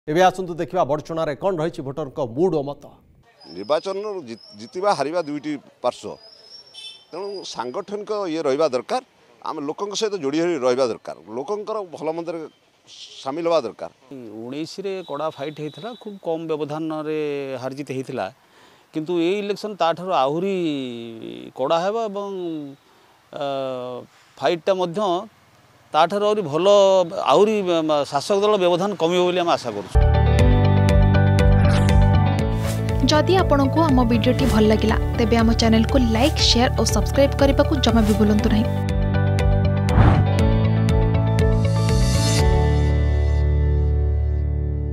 एबे आसंतु देखिबा बड़चुनारे कौन रही भोटर को मूड और मत। निर्वाचन जितवा हारिबा दुईटी पार्श्व तेणु सांगठनिक ये रहा दरकार आम लोक सहित जोड़ी रहा दरकार लोकंर भल मंदर सामिल हवा दरकार। 19 रे कड़ा फाइट होता खूब कम व्यवधान हारजित होता किंतु ये इलेक्शन ताठर आहुरी कड़ा है फाइटा ताठर आहरी भल आहरी शासक दल व्यवधान कमिबो बोली आम आशा करूँ। जदि आपंक आम भिडी भल लगा तेब आम चैनल को लाइक शेयर और सब्सक्राइब करने को जमा भी भूलु नहीं।